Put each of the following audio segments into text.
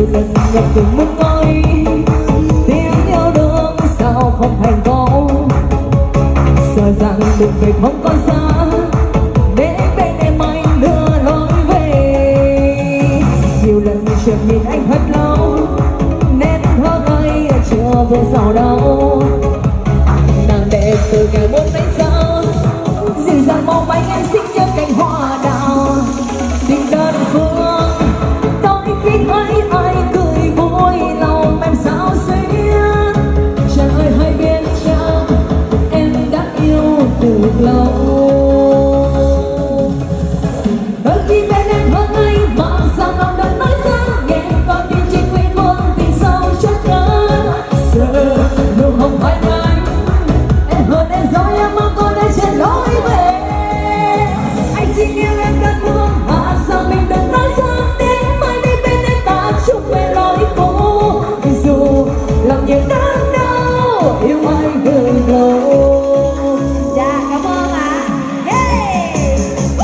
nhiều lần ngập từng muốn nói tiếng yêu đương sao không thành công, sợ rằng đường về không còn xa để bên em anh đưa lối về. Nhiều lần chợt nhìn anh thật lâu nét thơ ngây chưa vừa giàu đâu, nàng đẹp từ ngày muốn đánh sao dịu dàng mong manh em xinh như cành hoa đào. Tình đơn phương đôi khi thấy ai cười vui lòng em sao xuyên, trời hay biết chăng em đã yêu từ lâu. Đôi khi bên em hơn anh mà sao lòng đừng nói ra nghe con tim chỉ quên luôn tình sâu chót nhớ. Giờ đâu không phải anh em hơn em rồi em mong con đây trên lối về. Anh xin yêu em đơn phương mà sao mình đừng nói ra đến mai đây bên em ta chúc về lối cũ. Dù lòng nhiều đớn đau yêu anh từ lâu. Dạ cảm ơn ạ. Yeah.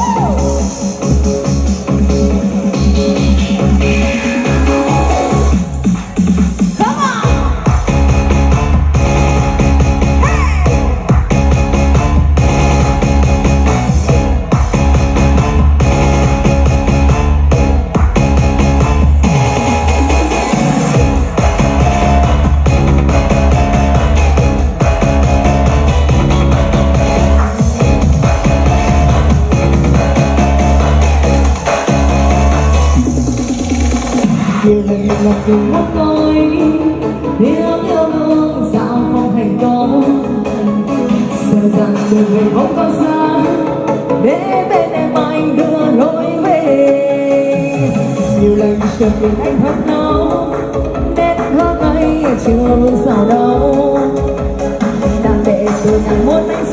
Come on. Nhiều lần gặp từng muốn nói tiếng yêu đương sao không thành công, sợ rằng đường về không có xa để bên em anh đưa lối về. Nhiều lần chợt nhìn anh thật lâu nét thơ ngây chưa sao đâu, nàng để từ nàng muốn anh